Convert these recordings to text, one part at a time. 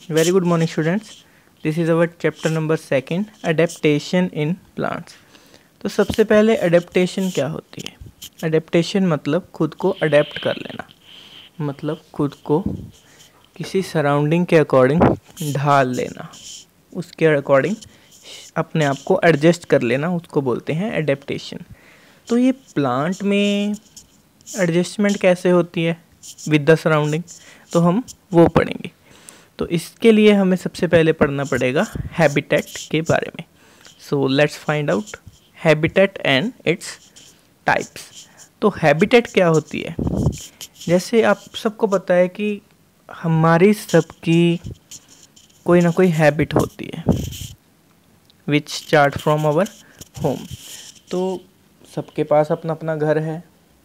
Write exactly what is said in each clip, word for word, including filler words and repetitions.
Very good morning, students. This is our chapter number second, adaptation in plants. तो सबसे पहले adaptation क्या होती है? Adaptation मतलब खुद को adapt कर लेना, मतलब खुद को किसी सराउंडिंग के अकॉर्डिंग ढाल लेना, उसके अकॉर्डिंग अपने आप को एडजस्ट कर लेना, उसको बोलते हैं एडेप्टेशन। तो ये प्लांट में एडजस्टमेंट कैसे होती है विद द सराउंडिंग, तो हम वो पढ़ेंगे। तो इसके लिए हमें सबसे पहले पढ़ना पड़ेगा हैबिटेट के बारे में। So let's find out habitat and its types. तो हैबिटेट क्या होती है? जैसे आप सबको पता है कि हमारी सबकी कोई ना कोई हैबिट होती है which start from our home. तो सबके पास अपना अपना घर है,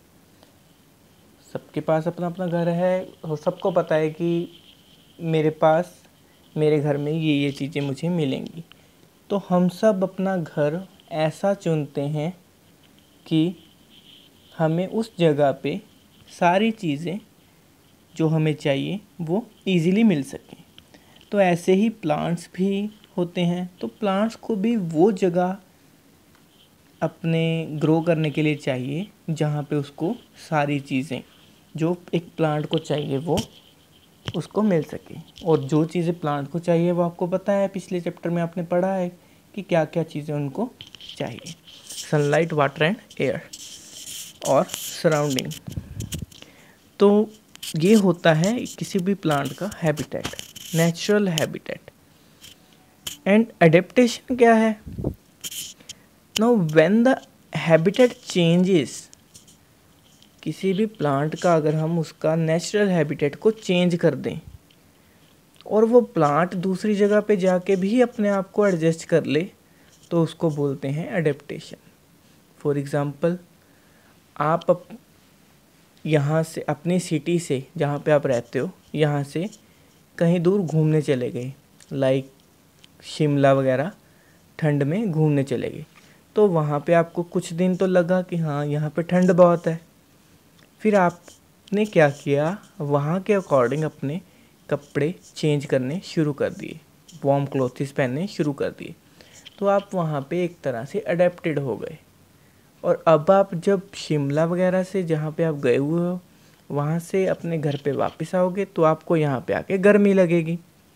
सबके पास अपना अपना घर है और सबको पता है कि मेरे पास मेरे घर में ये ये चीज़ें मुझे मिलेंगी। तो हम सब अपना घर ऐसा चुनते हैं कि हमें उस जगह पे सारी चीज़ें जो हमें चाहिए वो इजीली मिल सकें। तो ऐसे ही प्लांट्स भी होते हैं। तो प्लांट्स को भी वो जगह अपने ग्रो करने के लिए चाहिए जहाँ पे उसको सारी चीज़ें जो एक प्लांट को चाहिए वो उसको मिल सके। और जो चीज़ें प्लांट को चाहिए वो आपको पता है, पिछले चैप्टर में आपने पढ़ा है कि क्या क्या चीज़ें उनको चाहिए। सनलाइट, वाटर एंड एयर और सराउंडिंग। तो ये होता है किसी भी प्लांट का habitat, natural habitat. And adaptation क्या है? Now when the habitat changes, किसी भी प्लांट का अगर हम उसका नेचुरल हैबिटेट को चेंज कर दें और वो प्लांट दूसरी जगह पे जाके भी अपने आप को एडजस्ट कर ले, तो उसको बोलते हैं एडेप्टेशन। फॉर एग्ज़ाम्पल, आप अप यहाँ से अपनी सिटी से जहाँ पे आप रहते हो यहाँ से कहीं दूर घूमने चले गए, लाइक शिमला वगैरह, ठंड में घूमने चले गए। तो वहाँ पे आपको कुछ दिन तो लगा कि हाँ यहाँ पे ठंड बहुत है। फिर आपने क्या किया, वहाँ के अकॉर्डिंग अपने कपड़े चेंज करने शुरू कर दिए, वार्म क्लोथ्स पहनने शुरू कर दिए। तो आप वहाँ पे एक तरह से अडेप्टेड हो गए। और अब आप जब शिमला वगैरह से जहाँ पे आप गए हुए हो वहाँ से अपने घर पे वापस आओगे तो आपको यहाँ पे आके गर्मी लगेगी।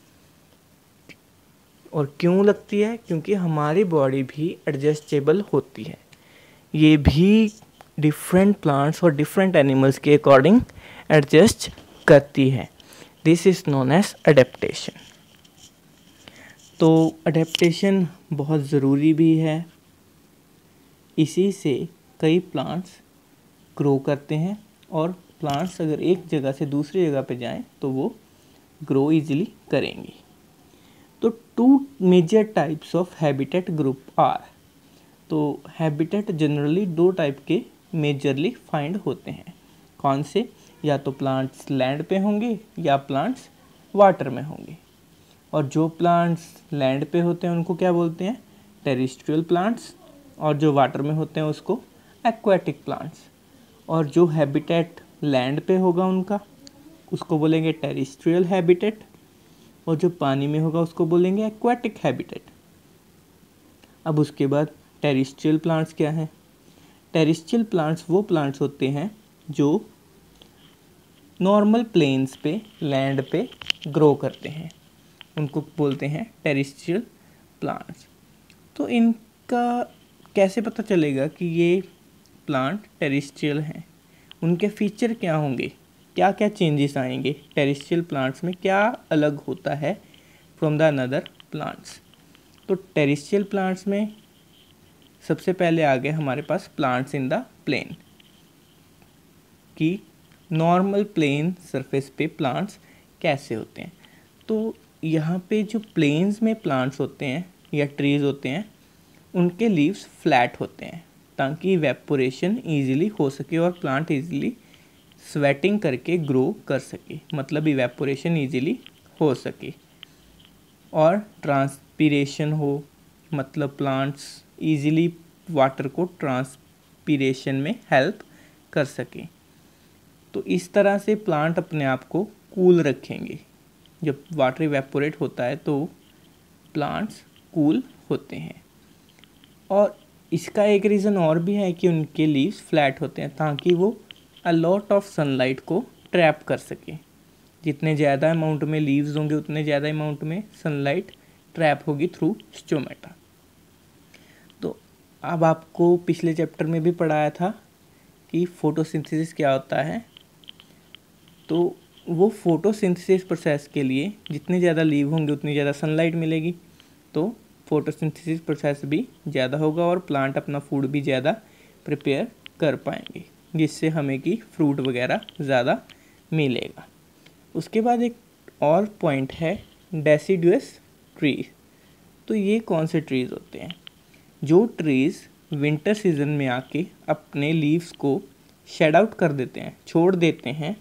और क्यों लगती है? क्योंकि हमारी बॉडी भी एडजस्टेबल होती है। ये भी डिफरेंट प्लांट्स और डिफरेंट एनिमल्स के अकॉर्डिंग एडजस्ट करती है। This is known as adaptation. तो अडेप्टेशन बहुत ज़रूरी भी है। इसी से कई प्लांट्स ग्रो करते हैं और प्लांट्स अगर एक जगह से दूसरी जगह पे जाएं तो वो ग्रो इजीली करेंगे। तो two major types of habitat group are. तो हैबिटेट जनरली दो टाइप के मेजरली फाइंड होते हैं। कौन से? या तो प्लांट्स लैंड पे होंगे या प्लांट्स वाटर में होंगे। और जो प्लांट्स लैंड पे होते हैं उनको क्या बोलते हैं? Terrestrial plants. और जो वाटर में होते हैं उसको एक्वाटिक प्लांट्स। और जो हैबिटेट लैंड पे होगा उनका उसको बोलेंगे टेरेस्ट्रियल हैबिटेट, और जो पानी में होगा उसको बोलेंगे एक्वाटिक हैबिटेट। अब उसके बाद टेरेस्ट्रियल प्लांट्स क्या हैं? टेरेस्ट्रियल प्लांट्स वो प्लांट्स होते हैं जो नॉर्मल प्लेन्स पे, लैंड पे ग्रो करते हैं, उनको बोलते हैं टेरेस्ट्रियल प्लांट्स। तो इनका कैसे पता चलेगा कि ये प्लांट टेरेस्ट्रियल हैं? उनके फीचर क्या होंगे, क्या क्या चेंजेस आएंगे टेरेस्ट्रियल प्लांट्स में, क्या अलग होता है फ्रॉम द अनदर प्लांट्स? तो टेरेस्ट्रियल प्लांट्स में सबसे पहले आ गए हमारे पास प्लांट्स इन द प्लेन, कि नॉर्मल प्लेन सरफेस पे प्लांट्स कैसे होते हैं। तो यहाँ पे जो प्लेन्स में प्लांट्स होते हैं या ट्रीज़ होते हैं उनके लीव्स फ्लैट होते हैं ताकि इवेपोरेशन ईजिली हो सके और प्लांट ईजिली स्वेटिंग करके ग्रो कर सके, मतलब इवेपोरेशन ईजिली हो सके और ट्रांसपीरेशन हो, मतलब प्लांट्स ईजिली वाटर को ट्रांसपीरेशन में हेल्प कर सके। तो इस तरह से प्लांट अपने आप को कूल रखेंगे जब वाटर इवेपोरेट होता है तो प्लांट्स कूल होते हैं। और इसका एक रीज़न और भी है कि उनके लीव्स फ्लैट होते हैं ताकि वो अ लॉट ऑफ सनलाइट को ट्रैप कर सके। जितने ज़्यादा अमाउंट में लीव्स होंगे उतने ज़्यादा अमाउंट में सनलाइट ट्रैप होगी थ्रू स्टोमेटा। तो अब आपको पिछले चैप्टर में भी पढ़ाया था कि फोटोसिंथेसिस क्या होता है। तो वो फोटोसिंथेसिस प्रोसेस के लिए जितने ज़्यादा लीव होंगे उतनी ज़्यादा सनलाइट मिलेगी, तो फोटोसिंथेसिस प्रोसेस भी ज़्यादा होगा और प्लांट अपना फूड भी ज़्यादा प्रिपेयर कर पाएंगे, जिससे हमें कि फ्रूट वगैरह ज़्यादा मिलेगा। उसके बाद एक और पॉइंट है डेसिडुअस ट्रीज। तो ये कौन से ट्रीज़ होते हैं? जो ट्रीज़ विंटर सीजन में आके अपने लीव्स को शेड आउट कर देते हैं, छोड़ देते हैं,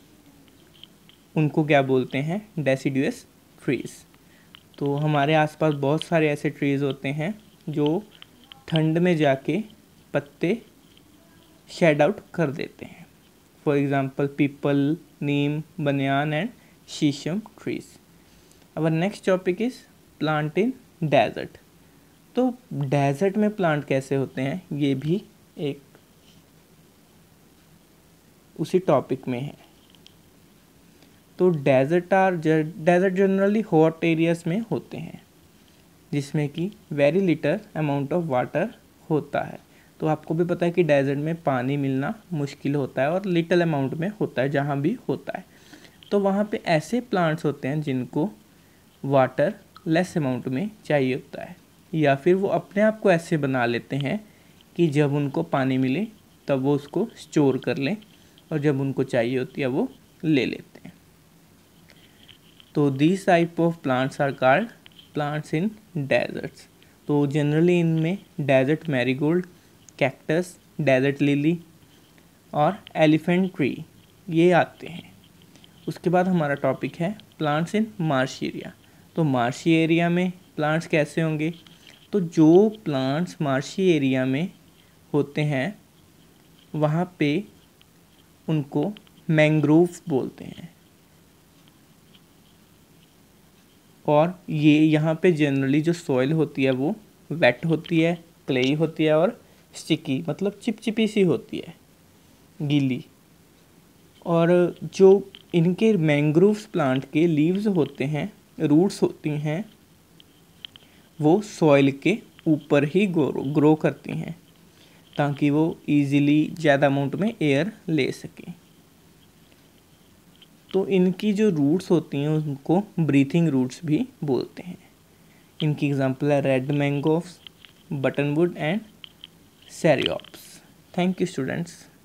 उनको क्या बोलते हैं? Deciduous trees. तो हमारे आसपास बहुत सारे ऐसे ट्रीज़ होते हैं जो ठंड में जाके पत्ते शेड आउट कर देते हैं। For example people, Neem, banyan and sheesham trees. Our next topic is plant in desert. तो डेजर्ट में प्लांट कैसे होते हैं, ये भी एक उसी टॉपिक में है। तो desert are desert generally hot areas में होते हैं जिसमें कि very little amount of water होता है। तो आपको भी पता है कि डेजर्ट में पानी मिलना मुश्किल होता है और लिटिल अमाउंट में होता है जहाँ भी होता है। तो वहाँ पे ऐसे प्लांट्स होते हैं जिनको वाटर लेस अमाउंट में चाहिए होता है, या फिर वो अपने आप को ऐसे बना लेते हैं कि जब उनको पानी मिले तब वो उसको स्टोर कर लें और जब उनको चाहिए होती है वो ले लेते हैं। तो this type of plants are called plants in deserts. तो जनरली इनमें desert marigold, cactus, desert lily और एलिफेंट ट्री ये आते हैं। उसके बाद हमारा टॉपिक है प्लांट्स इन मार्श एरिया। तो मार्शी एरिया में प्लांट्स कैसे होंगे? तो जो प्लांट्स मार्शी एरिया में होते हैं वहाँ पे उनको मैंग्रोव्स बोलते हैं। और ये यहाँ पे जनरली जो सॉइल होती है वो वेट होती है, क्लेई होती है और स्टिकी मतलब चिपचिपी सी होती है, गीली। और जो इनके मैंग्रोव्स प्लांट के लीव्स होते हैं, रूट्स होती हैं, वो सॉइल के ऊपर ही ग्रो ग्रो करती हैं ताकि वो इजीली ज़्यादा अमाउंट में एयर ले सकें। तो इनकी जो रूट्स होती हैं उनको ब्रीथिंग रूट्स भी बोलते हैं। इनकी एग्जांपल है red mangroves, buttonwood and ceriops. Thank you students.